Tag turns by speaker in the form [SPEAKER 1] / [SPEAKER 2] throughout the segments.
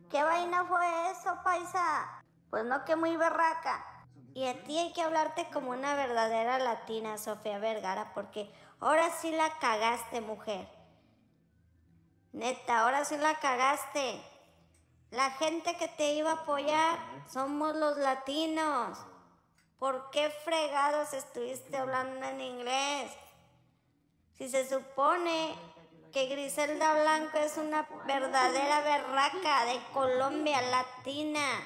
[SPEAKER 1] ¿Qué vaina fue eso, paisa? Pues no, que muy berraca. Y a ti hay que hablarte como una verdadera latina, Sofía Vergara, porque ahora sí la cagaste, mujer. Neta, ahora sí la cagaste. La gente que te iba a apoyar somos los latinos. ¿Por qué fregados estuviste hablando en inglés? Si se supone que Griselda Blanco es una verdadera berraca de Colombia, latina,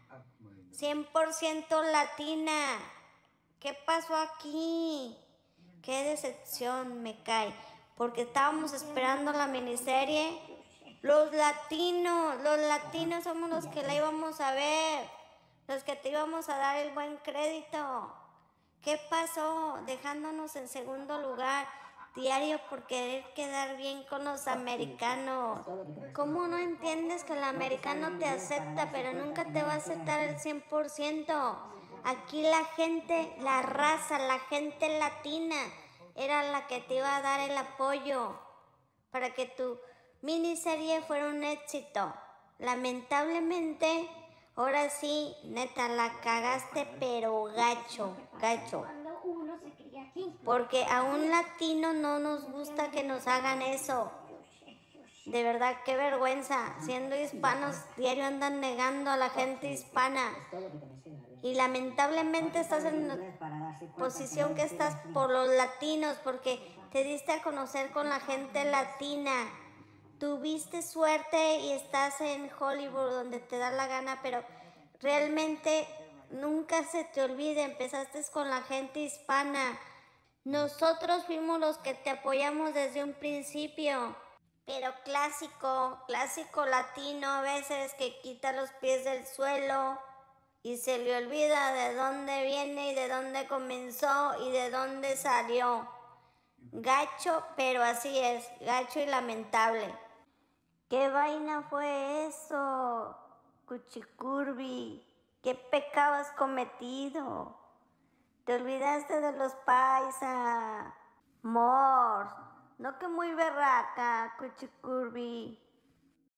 [SPEAKER 1] 100% latina. ¿Qué pasó aquí? Qué decepción me cae, porque estábamos esperando la miniserie. Los latinos somos los que la íbamos a ver, los que te íbamos a dar el buen crédito. ¿Qué pasó? Dejándonos en segundo lugar diario por querer quedar bien con los americanos. ¿Cómo no entiendes que el americano te acepta, pero nunca te va a aceptar el 100%? Aquí la gente, la raza, la gente latina era la que te iba a dar el apoyo para que tu miniserie fuera un éxito. Lamentablemente, ahora sí, neta, la cagaste, pero gacho, gacho. Porque a un latino no nos gusta que nos hagan eso. De verdad, qué vergüenza. Siendo hispanos, diario andan negando a la gente hispana. Y lamentablemente estás en la posición que estás por los latinos, porque te diste a conocer con la gente latina. Tuviste suerte y estás en Hollywood donde te da la gana, pero realmente nunca se te olvide, empezaste con la gente hispana. Nosotros fuimos los que te apoyamos desde un principio. Pero clásico latino a veces, que quita los pies del suelo y se le olvida de dónde viene y de dónde comenzó y de dónde salió. Gacho, pero así es, gacho y lamentable. ¿Qué vaina fue eso, Cuchicurbi? ¿Qué pecado has cometido? Te olvidaste de los paisa. Mor, no, que muy berraca, Cuchicurbi.